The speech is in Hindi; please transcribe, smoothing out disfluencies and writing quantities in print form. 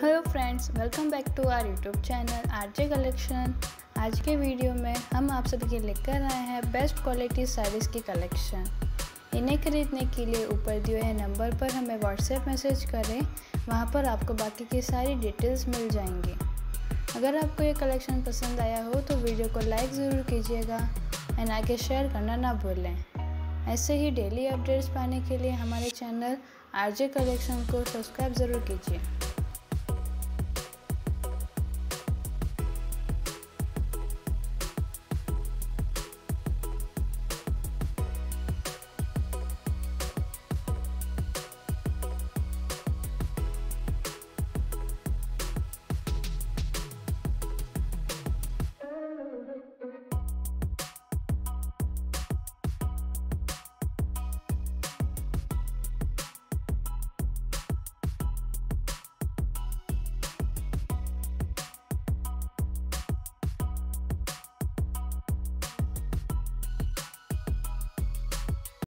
Hello friends, welcome back to our YouTube channel RJ collection. आज के वीडियो में हम आप सभी के लेकर आए हैं बेस्ट क्वालिटी साड़ीज़ की कलेक्शन। इन्हें खरीदने के लिए ऊपर दिए हुए नंबर पर हमें व्हाट्सएप मैसेज करें, वहां पर आपको बाकी की सारी डिटेल्स मिल जाएंगी। अगर आपको ये कलेक्शन पसंद आया हो तो वीडियो को लाइक ज़रूर कीजिएगा एंड आगे शेयर करना ना भूलें। ऐसे ही डेली अपडेट्स पाने के लिए हमारे चैनल आरजे कलेक्शन को सब्सक्राइब ज़रूर कीजिए।